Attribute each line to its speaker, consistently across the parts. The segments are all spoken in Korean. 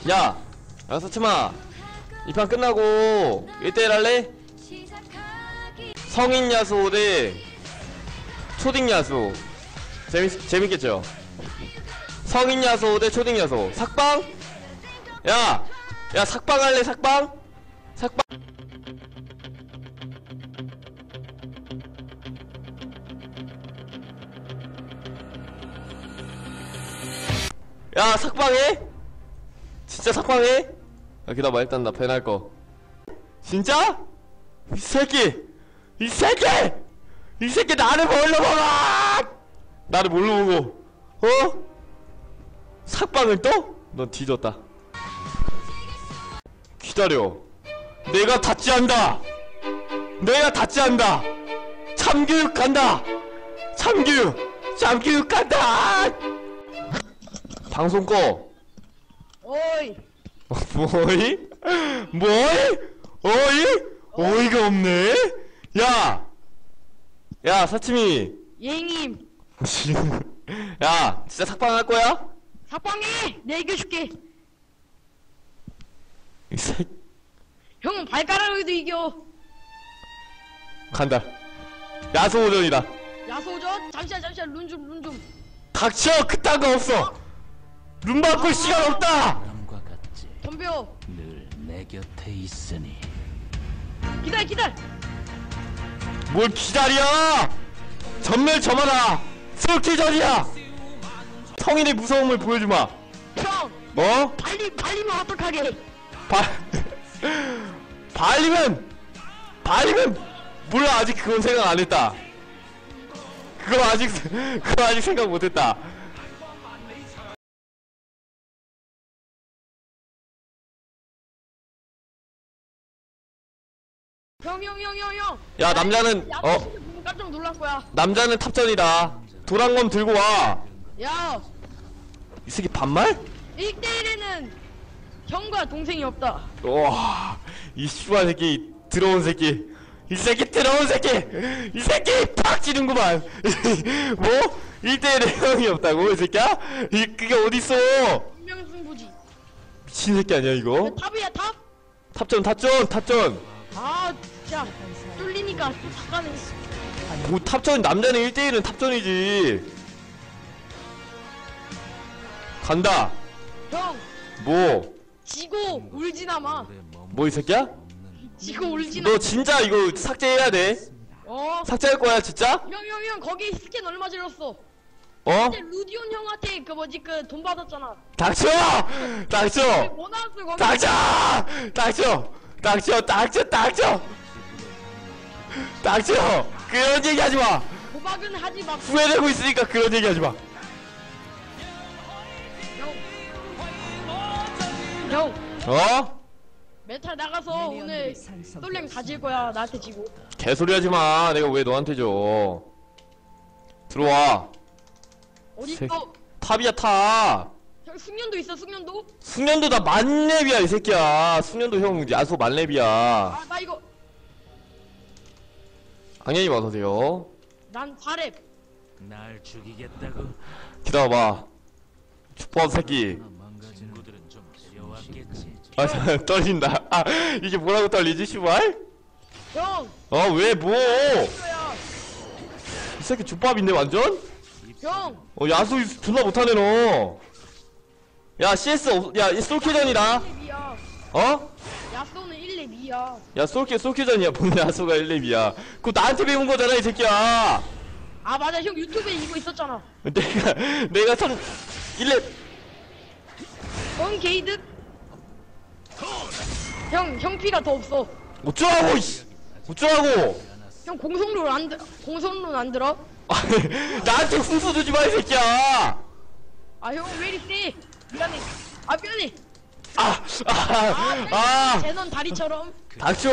Speaker 1: 야, 사치마, 이 판 끝나고 1대1 할래? 성인 야수 대 초딩 야수. 재밌겠죠? 성인 야수 대 초딩 야수. 삭방? 야, 삭방 할래? 삭방? 야, 삭방해? 진짜 삭방해? 아, 기다려봐. 일단 나 배날거. 진짜? 이 새끼 나를 뭘로 보고! 나를 뭘로 보고, 어? 삭방을 또? 넌 뒤졌다. 기다려. 내가 닫지 않다. 참교육 간다. 참교육 간다. 방송 꺼.
Speaker 2: 어이.
Speaker 1: 뭐이? 어이가 없네. 야, 사치미.
Speaker 2: 예님.
Speaker 1: 야, 진짜 삭방 할 거야?
Speaker 2: 삭방해. 내가 이겨줄게.
Speaker 1: 이 새끼.
Speaker 2: 형은 발가락으로도 이겨.
Speaker 1: 간다. 야수오전이다.
Speaker 2: 야소전? 잠시만 룬 좀.
Speaker 1: 닥쳐. 그딴 거 없어. 눈 바꿀 시간 없다.
Speaker 3: 사람과 같지.
Speaker 2: 덤벼.
Speaker 3: 늘 내 곁에 있으니.
Speaker 2: 기다려.
Speaker 1: 뭘 기다려. 전멸 점하라. 솔킬전이야. 성인의 무서움을 보여주마.
Speaker 2: 형.
Speaker 1: 뭐?
Speaker 2: 발리면 어떡하게.
Speaker 1: 발리면 몰라. 아직 그건 생각 안 했다. 그거 아직 생각 못 했다.
Speaker 2: 형.
Speaker 1: 야, 남자는
Speaker 2: 보고 깜짝 놀랄 거야.
Speaker 1: 남자는 탑전이다. 도랑검 들고 와.
Speaker 2: 야,
Speaker 1: 이 새끼 반말?
Speaker 2: 1대1에는 형과 동생이 없다.
Speaker 1: 와, 이 씨발 새끼, 들어온 새끼. 이 새끼 팍 찌는구만. 뭐? 1대1에 형이 없다고, 이 새끼야? 그게 어딨어?
Speaker 2: 운명승부지.
Speaker 1: 미친 새끼 아니야, 이거?
Speaker 2: 탑이야, 탑?
Speaker 1: 탑전.
Speaker 2: 아, 진짜. 뚫리니까 또 삭가네.
Speaker 1: 뭐, 탑전, 남자는 1대1은 탑전이지. 간다.
Speaker 2: 형,
Speaker 1: 뭐?
Speaker 2: 지고 울지나 마.
Speaker 1: 뭐, 이 새끼야?
Speaker 2: 지고 울지나.
Speaker 1: 너 진짜 이거 삭제해야 돼. 삭제할 거야, 진짜?
Speaker 2: 형, 거기 스캔 얼마 들었어?
Speaker 1: 어?
Speaker 2: 근데 루디온 형한테 그 뭐지 그 돈 받았잖아.
Speaker 1: 닥쳐!
Speaker 2: 뭐 나왔어 거기?
Speaker 1: 닥쳐! 그런 얘기 하지 마!
Speaker 2: 도박은 하지 마.
Speaker 1: 후회되고 있으니까 그런 얘기 하지 마.
Speaker 2: 형,
Speaker 1: 어?
Speaker 2: 메탈 나가서 오늘 솔랭 가질 거야. 나한테 지고.
Speaker 1: 개소리 하지 마. 내가 왜 너한테 줘. 들어와.
Speaker 2: 어디
Speaker 1: 새-
Speaker 2: 있어?
Speaker 1: 탑이야, 탑.
Speaker 2: 형 숙련도 있어, 숙련도?
Speaker 1: 숙련도 나 만렙이야, 이 새끼야. 숙련도 형 야수 만렙이야.
Speaker 2: 아, 나 이거
Speaker 1: 당연히 어서오세요.
Speaker 2: 난 4렙.
Speaker 3: 날 죽이겠다고.
Speaker 1: 기다려봐. 축법 새끼.
Speaker 3: 망가진 친구들은 좀 지겨웠겠지.
Speaker 1: 아, 떨린다. 아, 이게 뭐라고 떨리지, 씨발?
Speaker 2: 형,
Speaker 1: 왜, 뭐?
Speaker 2: 이거야.
Speaker 1: 이 새끼 족밥인데, 완전?
Speaker 2: 형,
Speaker 1: 야수 존나 못하네, 너. 야, 야, 이 솔킬전이다.
Speaker 2: 1렙이야.
Speaker 1: 어?
Speaker 2: 야쏘는 1렙이야.
Speaker 1: 야, 솔킬전이야. 뭔 야수가 1렙이야. 그거 나한테 배운 거잖아, 이 새끼야.
Speaker 2: 아, 맞아. 형 유튜브에 이거 있었잖아.
Speaker 1: 내가 1렙.
Speaker 2: 형 게이드. 형 피가 더 없어.
Speaker 1: 어쩌라고, 이씨. 어쩌라고.
Speaker 2: 형 공성론 안 들어?
Speaker 1: 나한테 훈수 주지 마, 이 새끼야.
Speaker 2: 아, 형 왜 이리 세? 미안해. 아, 미안해. 제넌 다리처럼.
Speaker 1: 닥쳐.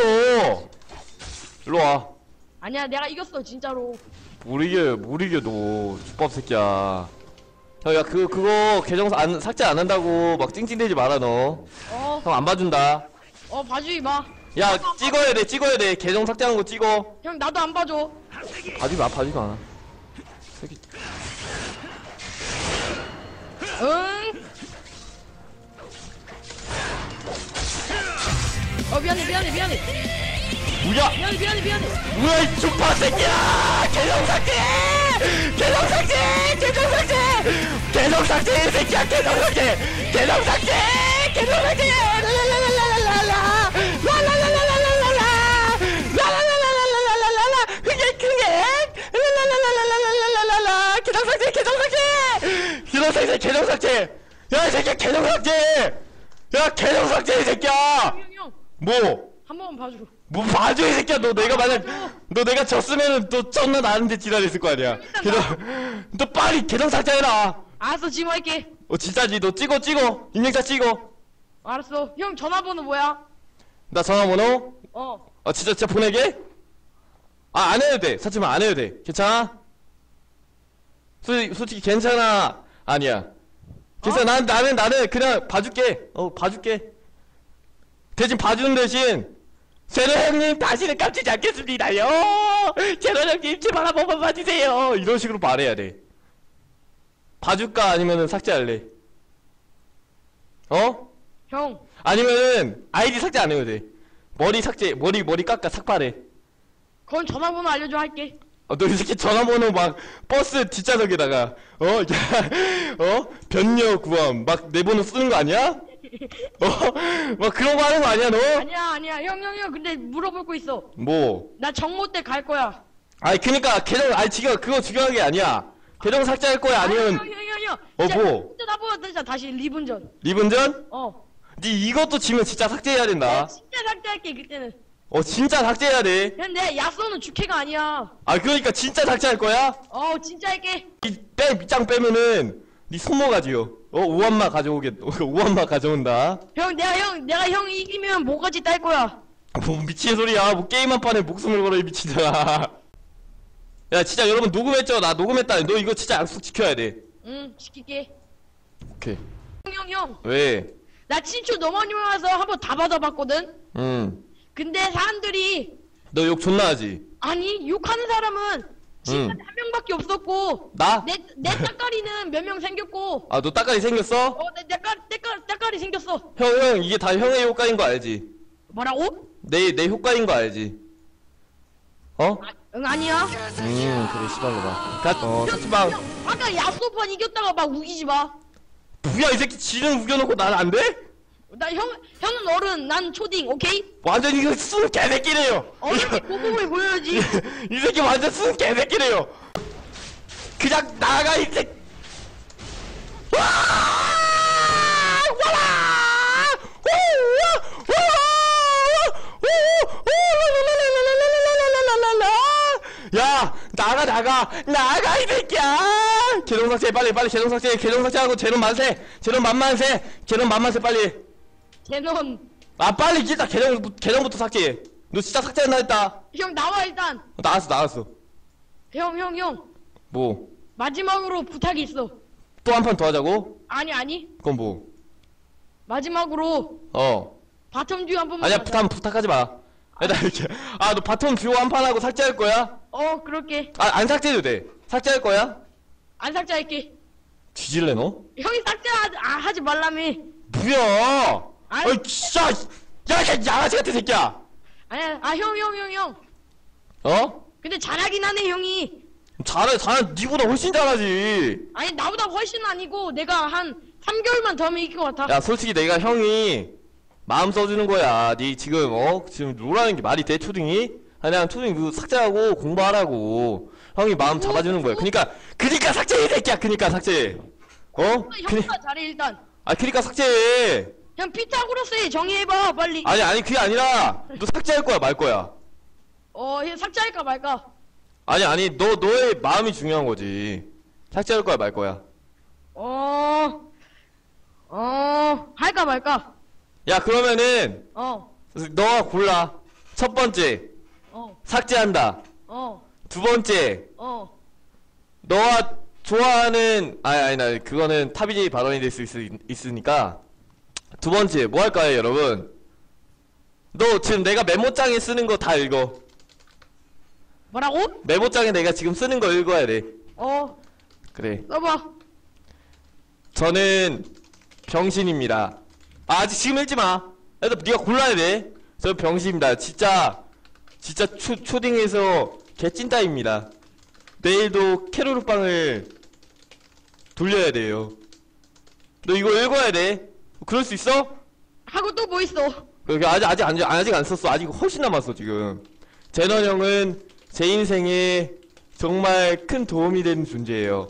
Speaker 1: 일로와.
Speaker 2: 아니야, 내가 이겼어 진짜로.
Speaker 1: 못 이겨, 너. 족밥 새끼야. 야, 그거 계정 삭제 안 한다고 막 찡찡대지 마라, 너. 형 안 봐준다.
Speaker 2: 봐주지 마.
Speaker 1: 야, 찍어야 돼. 계정 삭제하는 거 찍어.
Speaker 2: 형 나도 안 봐줘.
Speaker 1: 봐주지 마. 새끼.
Speaker 2: 응? 미안해
Speaker 1: 뭐야?
Speaker 2: 미안해.
Speaker 1: 뭐야 이 족밥 새끼야! 계정 삭제! 계정 삭제! 계정 삭제! 계정 삭제 이 새끼야! 계정 삭제! 계정 삭제! 계정 삭제! 라라라라라라라! 라라라라라라라! 라라라라라라라라! 흥행! 라라라라라라라라! 계정 삭제! 계정 삭제! 계정 삭제! 계정 삭제! 야 이 새끼야 계정 삭제! 야 계정 삭제 이 새끼야!
Speaker 2: 형.
Speaker 1: 뭐?
Speaker 2: 한 번만 봐줘.
Speaker 1: 뭐 봐줘 이 새끼야. 너 내가 만약 너 내가 졌으면은 또 쩐나 나는데 지랄했을 거 아니야. 계정 너 빨리 계정 삭제해라.
Speaker 2: 알았어 지금 할게.
Speaker 1: 진짜지. 너 찍어 인증샷 찍어.
Speaker 2: 알았어. 형 전화번호 뭐야?
Speaker 1: 나 전화번호
Speaker 2: 어.
Speaker 1: 진짜 보내게? 안 해도 돼. 사치만 안 해도 돼. 괜찮아? 솔직히 괜찮아. 아니야. 괜찮아. 나는 그냥 봐줄게. 봐줄게. 대신 봐주는 대신 제로 형님 다시는 깜치지 않겠습니다요. 제로 형님 제발 한 번만 봐주세요. 이런 식으로 말해야 돼. 봐줄까 아니면은 삭제할래?
Speaker 2: 형.
Speaker 1: 아니면은 아이디 삭제 안 해도 돼. 머리 삭제 머리 깎아 삭발해.
Speaker 2: 그건 전화번호 알려줘 할게.
Speaker 1: 너 이 새끼 전화번호 막 버스 뒷좌석에다가 변녀 구함 막 내 번호 쓰는 거 아니야? 막 그런 거 하는 거 아니야 너?
Speaker 2: 아니야. 형. 근데 물어볼 거 있어.
Speaker 1: 뭐?
Speaker 2: 나 정모 때 갈 거야.
Speaker 1: 그니까 계정 지금 그거 중요한 게 아니야. 계정 삭제할 거야 아니면
Speaker 2: 형.
Speaker 1: 뭐?
Speaker 2: 진짜 나보고 진짜 다시 리분전.
Speaker 1: 리분전?
Speaker 2: 어.
Speaker 1: 니 이것도 지면 진짜 삭제해야 된다.
Speaker 2: 내가 진짜 삭제할게 그때는.
Speaker 1: 진짜 삭제해야 돼.
Speaker 2: 근데 야쏘는 주캐가 아니야.
Speaker 1: 그러니까 진짜 삭제할 거야?
Speaker 2: 진짜 할게.
Speaker 1: 밑장 빼면은 니 손모가지요. 오한마 가져오겠. 오한마 가져온다.
Speaker 2: 형 내가 형 이기면 뭐까지 딸 거야.
Speaker 1: 뭐 미친 소리야. 뭐 게임 한 판에 목숨을 걸어 이 미친잖아. 야 진짜 여러분 녹음했죠? 나 녹음했다. 너 이거 진짜 약속 지켜야 돼.
Speaker 2: 응 시킬게.
Speaker 1: 오케이.
Speaker 2: 형.
Speaker 1: 왜?
Speaker 2: 나 친추 너무 많이 와서 한번 다 받아봤거든. 근데 사람들이
Speaker 1: 너 욕 존나 하지?
Speaker 2: 아니 욕하는 사람은 지금까지 한 명밖에 없었고
Speaker 1: 나?
Speaker 2: 내 따까리는 몇 명 생겼고
Speaker 1: 너 따까리 생겼어?
Speaker 2: 내 따까리 생겼어.
Speaker 1: 형 이게 다 형의 효과인 거 알지?
Speaker 2: 뭐라고?
Speaker 1: 내 효과인 거 알지?
Speaker 2: 응 아니야.
Speaker 1: 그래 씨발로봐. 사치방.
Speaker 2: 형, 아까 야소판 이겼다가 막 우기지 마.
Speaker 1: 뭐야 이 새끼 지는 우겨놓고 난 안 돼?
Speaker 2: 형은 어른 난 초딩 오케이?
Speaker 1: 완전 이거 순 개새끼래요.
Speaker 2: 어른이 고공을 보여야지.
Speaker 1: 이 새끼 완전 순 개새끼래요. 그냥 나가 이 새끼. 와! 와라! 야 나가 이 새끼야. 계정 삭제 빨리 계정 삭제하고 제론 만만세 빨리.
Speaker 2: 쟤넌
Speaker 1: 빨리 일단 계정부터 삭제해. 너 진짜 삭제한다 했다.
Speaker 2: 형 나와 일단.
Speaker 1: 나왔어.
Speaker 2: 형
Speaker 1: 뭐?
Speaker 2: 마지막으로 부탁이 있어.
Speaker 1: 또 한 판 더 하자고?
Speaker 2: 아니
Speaker 1: 그건 뭐?
Speaker 2: 마지막으로 바텀 듀오 한 번만
Speaker 1: 아니야
Speaker 2: 하자.
Speaker 1: 부탁하지 마. 나 이렇게 너 바텀 듀오 한 판 하고 삭제할 거야?
Speaker 2: 그럴게.
Speaker 1: 안 삭제해도 돼. 삭제할 거야?
Speaker 2: 안 삭제할게.
Speaker 1: 뒤질래 너?
Speaker 2: 형이 하지 말라며.
Speaker 1: 뭐야?
Speaker 2: 아니.
Speaker 1: 진짜 야 양아치 같은 새끼야.
Speaker 2: 아니야 형. 근데 잘하긴 하네 형이.
Speaker 1: 잘해 니보다 훨씬 잘하지.
Speaker 2: 아니 나보다 훨씬 아니고 내가 한 3개월만 더 하면 이길 것 같아.
Speaker 1: 야 솔직히 내가 형이 마음 써주는 거야. 니 지금 지금 롤하는 게 말이 돼 초딩이? 그냥 초딩 그 삭제하고 공부하라고 형이 마음 잡아주는 거야. 그니까 삭제해 이 새끼야. 그니까 삭제해.
Speaker 2: 형보다 잘해 일단.
Speaker 1: 그니까 삭제해.
Speaker 2: 형 피타고라스에 정의해봐 빨리.
Speaker 1: 아니 그게 아니라 너 삭제할 거야 말 거야?
Speaker 2: 형 삭제할까 말까.
Speaker 1: 아니 너의 마음이 중요한 거지. 삭제할 거야 말 거야?
Speaker 2: 할까 말까.
Speaker 1: 야 그러면은 너가 골라. 첫 번째 삭제한다. 두 번째 너가 좋아하는 나 그거는 탑이지 발언이 될 수 있으니까 두 번째 뭐 할까요 여러분? 너 지금 내가 메모장에 쓰는 거 다 읽어.
Speaker 2: 뭐라고?
Speaker 1: 메모장에 내가 지금 쓰는 거 읽어야 돼. 그래.
Speaker 2: 써봐.
Speaker 1: 저는 병신입니다. 아직 지금 읽지 마. 네가 골라야 돼. 저 병신입니다. 진짜 초딩에서 개찐따입니다. 내일도 캐로ル빵을 돌려야 돼요. 너 이거 읽어야 돼. 그럴 수 있어?
Speaker 2: 하고 또 뭐 있어?
Speaker 1: 그렇게 아직 안 썼어. 아직 훨씬 남았어 지금. 제넌 형은 제 인생에 정말 큰 도움이 되는 존재예요.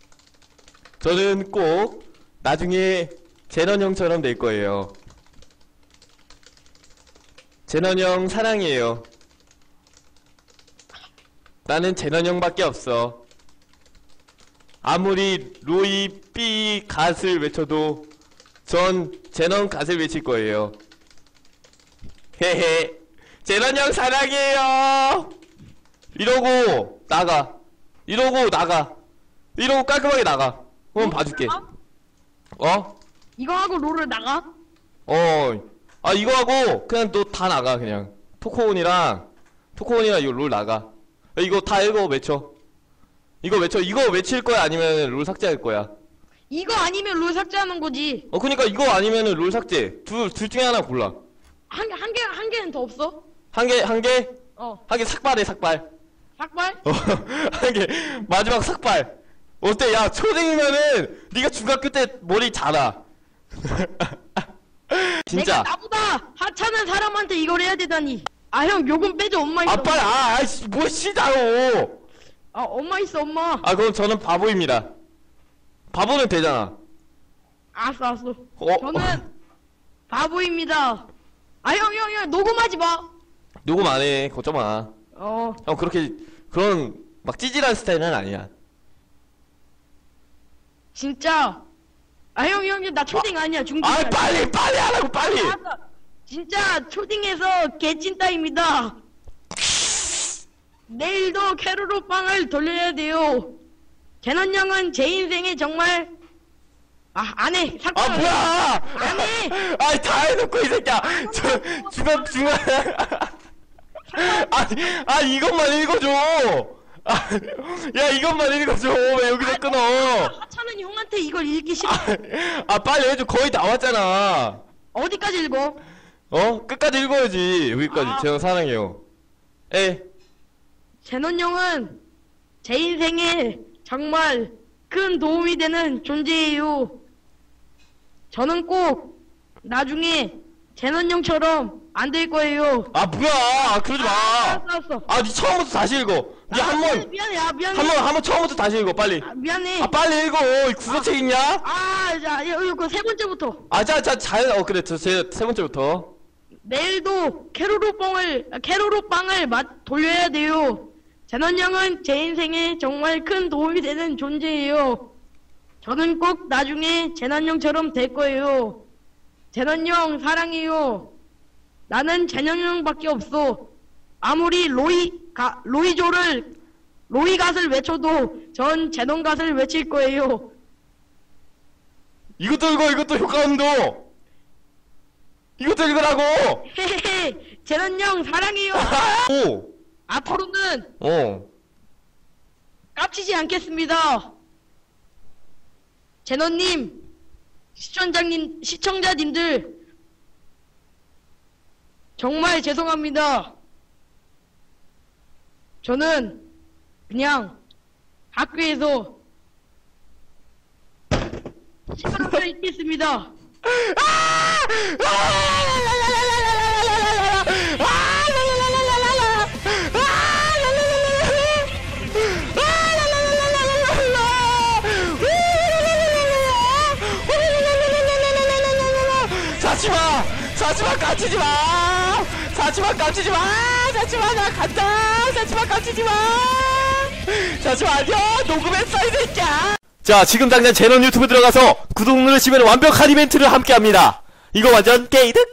Speaker 1: 저는 꼭 나중에 제넌 형처럼 될 거예요. 제넌 형 사랑해요. 나는 제넌 형밖에 없어. 아무리 로이 삐 갓을 외쳐도 전 제넌 갓을 외칠 거예요. 헤헤. 제넌 형 사랑해요. 이러고 나가. 이러고 깔끔하게 나가. 그럼 봐줄게. 어?
Speaker 2: 이거 하고 롤을 나가?
Speaker 1: 아 이거 하고 그냥 너 다 나가 그냥. 토코온이랑 이거 롤 나가. 이거 다 읽어 외쳐. 이거 외칠 거야 아니면 롤 삭제할 거야?
Speaker 2: 이거 아니면 롤 삭제하는 거지.
Speaker 1: 그니까 이거 아니면은 롤 삭제. 둘 중에 하나 골라.
Speaker 2: 한 개는 더 없어?
Speaker 1: 한 개? 한 개 삭발해 삭발.
Speaker 2: 삭발?
Speaker 1: 한 개 마지막 삭발. 어때? 야 초딩이면은 네가 중학교 때 머리 자라. 진짜.
Speaker 2: 내가 나보다 하찮은 사람한테 이걸 해야 되다니. 아 형 요금 빼줘. 엄마 있어.
Speaker 1: 아 빨리 아이씨 뭐 시다로.
Speaker 2: 아 엄마 있어 엄마.
Speaker 1: 아 그럼 저는 바보입니다. 바보는 되잖아.
Speaker 2: 알았어.
Speaker 1: 어?
Speaker 2: 저는 바보입니다. 아 형 녹음하지 마.
Speaker 1: 녹음 안 해. 걱정 마. 형 그렇게 그런 막 찌질한 스타일은 아니야.
Speaker 2: 진짜. 아 형 나 초딩 아니야 중딩.
Speaker 1: 아 빨리 하라고 빨리.
Speaker 2: 알았어. 진짜 초딩에서 개찐따입니다. 내일도 캐로로 빵을 돌려야 돼요. 제넌 형은 제 인생에 정말 안 해.
Speaker 1: 아 뭐야?
Speaker 2: 안 해.
Speaker 1: 아이 다 해놓고 이 새끼야. 저 중간. 아니 이것만 읽어줘. 야 이것만 읽어줘. 왜 여기서 끊어?
Speaker 2: 하찮은 형한테 이걸 읽기 싫어.
Speaker 1: 빨리 해줘. 거의 나왔잖아.
Speaker 2: 어디까지 읽어?
Speaker 1: 끝까지 읽어야지. 여기까지. 제가 사랑해요.
Speaker 2: 제넌 형은 제 인생에 정말 큰 도움이 되는 존재예요. 저는 꼭 나중에 제넌 형처럼 안 될 거예요.
Speaker 1: 아 뭐야? 그러지 마.
Speaker 2: 알았어.
Speaker 1: 네 처음부터 다시 읽어. 네
Speaker 2: 미안해.
Speaker 1: 한번 처음부터 다시 읽어 빨리.
Speaker 2: 미안해.
Speaker 1: 빨리 읽어. 구서책 있냐?
Speaker 2: 자, 이거 세 번째부터.
Speaker 1: 그래. 제 세 번째부터.
Speaker 2: 내일도 캐로로 빵을 돌려야 돼요. 제넌 형은 제 인생에 정말 큰 도움이 되는 존재예요. 저는 꼭 나중에 제넌 형처럼 될 거예요. 제넌 형 사랑해요. 나는 제넌 형밖에 없어. 아무리 로이 갓을 외쳐도 전 제넌 갓을 외칠 거예요.
Speaker 1: 이것도 읽어. 이것도 효과음도. 이것도 읽으라고.
Speaker 2: 헤헤헤. 제넌 형 사랑해요.
Speaker 1: 오.
Speaker 2: 앞으로는 깝치지 않겠습니다. 제너님, 시청자님들 정말 죄송합니다. 저는 그냥 학교에서 시간을 읽겠습니다.
Speaker 1: 사치마 깝치지 마. 사치마 나 간다. 사치마 깝치지 마. 사치마 안녕. 녹음했어 이 새끼야. 자 지금 당장 제넌 유튜브 들어가서 구독 누르시면 완벽한 이벤트를 함께합니다. 이거 완전 게이득.